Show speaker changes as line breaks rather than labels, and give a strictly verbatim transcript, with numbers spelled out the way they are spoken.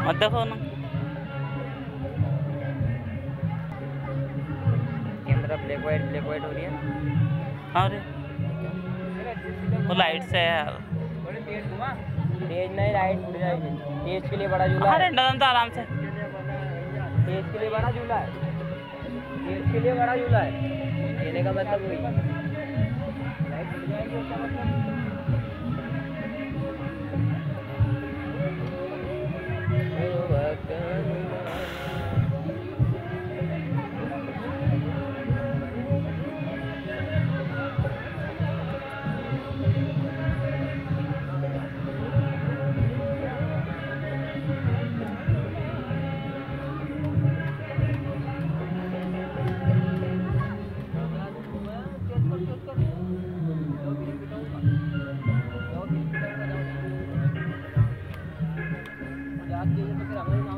मत देखो ना,
camera black white black white हो रही है।
अरे वो लाइट से है यार।
तेज नहीं, लाइट उड़ जाएगी। तेज के लिए बड़ा झूला
अरे
है।
डरन तो आराम से।
तेज के लिए बड़ा झूला है। तेज के लिए बड़ा झूला है। कहने का मतलब वही है। लाइट उड़ जाएगी उसका मतलब। जाके तो फिर हमें